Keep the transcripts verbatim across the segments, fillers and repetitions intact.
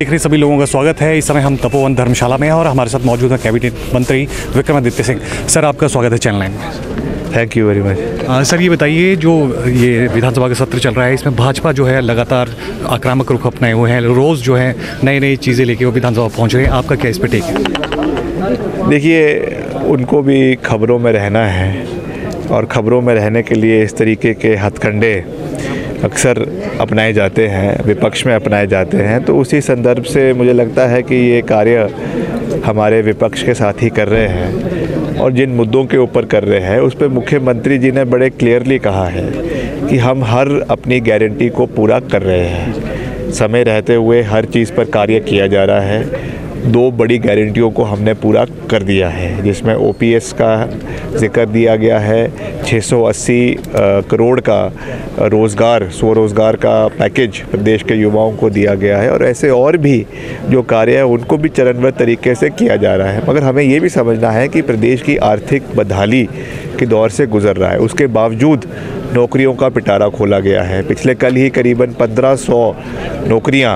देख रहे सभी लोगों का स्वागत है। इस समय हम तपोवन धर्मशाला में हैं और हमारे साथ मौजूद है कैबिनेट मंत्री विक्रमादित्य सिंह। सर, आपका स्वागत है चैनल नाइन में। Thank you very much. Sir, ये बताइए, जो ये विधानसभा का सत्र चल रहा है, इसमें भाजपा जो है लगातार आक्रामक रुख अपनाए हुए हैं, रोज़ जो है नई नई चीज़ें लेके वो विधानसभा पहुँच रहे हैं। आपका क्या इस पर टेक है? देखिए, उनको भी खबरों में रहना है और ख़बरों में रहने के लिए इस तरीके के हथकंडे अक्सर अपनाए जाते हैं, विपक्ष में अपनाए जाते हैं। तो उसी संदर्भ से मुझे लगता है कि ये कार्य हमारे विपक्ष के साथ ही कर रहे हैं और जिन मुद्दों के ऊपर कर रहे हैं उस पर मुख्यमंत्री जी ने बड़े क्लियरली कहा है कि हम हर अपनी गारंटी को पूरा कर रहे हैं। समय रहते हुए हर चीज़ पर कार्य किया जा रहा है। दो बड़ी गारंटियों को हमने पूरा कर दिया है, जिसमें ओपीएस का जिक्र दिया गया है, छह सौ अस्सी करोड़ का रोज़गार स्वरोज़गार का पैकेज प्रदेश के युवाओं को दिया गया है और ऐसे और भी जो कार्य है उनको भी चरणबद्ध तरीके से किया जा रहा है। मगर हमें ये भी समझना है कि प्रदेश की आर्थिक बदहाली के दौर से गुजर रहा है, उसके बावजूद नौकरियों का पिटारा खोला गया है। पिछले कल ही करीबन पंद्रह सौ नौकरियाँ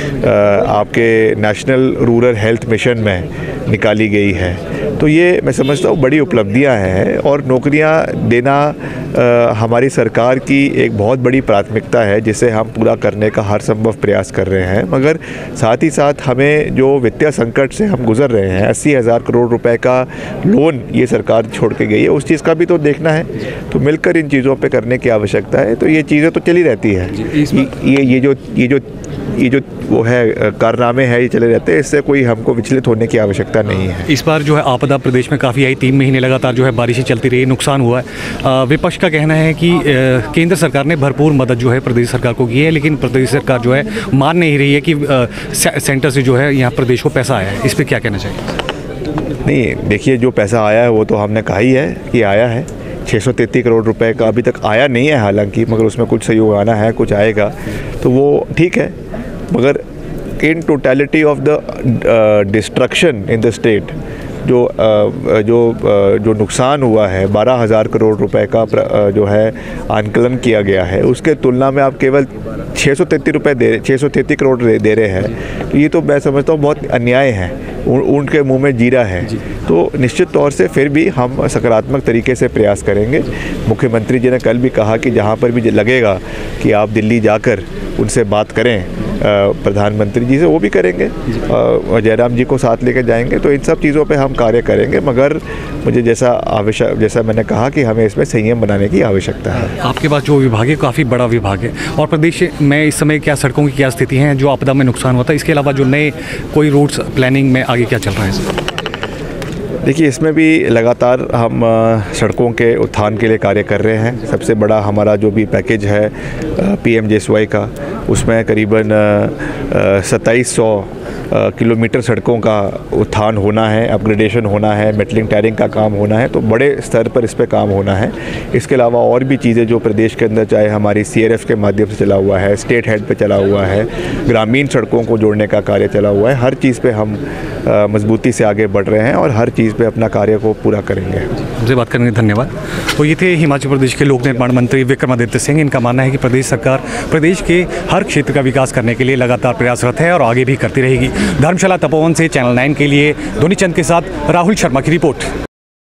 आपके नेशनल रूरल हेल्थ मिशन में निकाली गई है। तो ये मैं समझता हूँ बड़ी उपलब्धियाँ हैं और नौकरियाँ देना आ, हमारी सरकार की एक बहुत बड़ी प्राथमिकता है, जिसे हम पूरा करने का हर संभव प्रयास कर रहे हैं। मगर साथ ही साथ हमें जो वित्तीय संकट से हम गुजर रहे हैं, अस्सी हज़ार करोड़ रुपए का लोन ये सरकार छोड़ के गई है, उस चीज़ का भी तो देखना है। तो मिलकर इन चीज़ों पे करने की आवश्यकता है। तो ये चीज़ें तो चली रहती है, ये ये जो ये जो ये जो वो है कारनामे हैं, ये चले रहते हैं। इससे कोई हमको विचलित होने की आवश्यकता नहीं है। इस बार जो है आपदा प्रदेश में काफ़ी आई, तीन महीने लगातार जो है बारिशें चलती रही, नुकसान हुआ है। विपक्ष का कहना है कि केंद्र सरकार ने भरपूर मदद जो है प्रदेश सरकार को की है, लेकिन प्रदेश सरकार जो है मान नहीं रही है कि सेंटर से जो है यहाँ प्रदेश को पैसा आया है। इस पर क्या कहना चाहिए? नहीं, देखिए, जो पैसा आया है वो तो हमने कहा ही है कि आया है। छह सौ तैंतीस करोड़ रुपए का अभी तक आया नहीं है हालांकि, मगर उसमें कुछ सहयोग आना है, कुछ आएगा, तो वो ठीक है। मगर in totality of the destruction in the state जो uh, जो uh, जो नुकसान हुआ है, बारह हज़ार करोड़ रुपए का uh, जो है आंकलन किया गया है, उसके तुलना में आप केवल छह सौ तैंतीस रुपये दे छह सौ तैंतीस करोड़ दे, दे रहे हैं। तो ये तो मैं समझता हूँ बहुत अन्याय है, ऊँट के मुंह में जीरा है। तो निश्चित तौर से फिर भी हम सकारात्मक तरीके से प्रयास करेंगे। मुख्यमंत्री जी ने कल भी कहा कि जहाँ पर भी लगेगा कि आप दिल्ली जाकर उनसे बात करें प्रधानमंत्री जी से, वो भी करेंगे। जयराम जी को साथ लेकर जाएंगे। तो इन सब चीज़ों पे हम कार्य करेंगे। मगर मुझे जैसा आवश्यक जैसा मैंने कहा कि हमें इसमें संयम बनाने की आवश्यकता है। आपके पास जो विभाग है काफ़ी बड़ा विभाग है और प्रदेश में इस समय क्या सड़कों की क्या स्थिति है, जो आपदा में नुकसान होता है, इसके अलावा जो नए कोई रूट्स प्लानिंग में आगे क्या चल रहा है सर? देखिए, इसमें भी लगातार हम सड़कों के उत्थान के लिए कार्य कर रहे हैं। सबसे बड़ा हमारा जो भी पैकेज है पीएमजेएसवाई का, उसमें करीबन सत्ताईस सौ किलोमीटर सड़कों का उत्थान होना है, अपग्रेडेशन होना है, मेटलिंग टायरिंग का काम होना है। तो बड़े स्तर पर इस पे काम होना है। इसके अलावा और भी चीज़ें जो प्रदेश के अंदर, चाहे हमारी सीआरएफ के माध्यम से चला हुआ है, स्टेट हेड पे चला हुआ है, ग्रामीण सड़कों को जोड़ने का कार्य चला हुआ है, हर चीज़ पे हम मजबूती से आगे बढ़ रहे हैं और हर चीज़ पे अपना कार्य को पूरा करेंगे। मुझे बात करने धन्यवाद। तो ये थे हिमाचल प्रदेश के लोक निर्माण मंत्री विक्रमादित्य सिंह। इनका मानना है कि प्रदेश सरकार प्रदेश के हर क्षेत्र का विकास करने के लिए लगातार प्रयासरत है और आगे भी करती रहेगी। धर्मशाला तपोवन से चैनल नाइन के लिए धोनीचंद के साथ राहुल शर्मा की रिपोर्ट।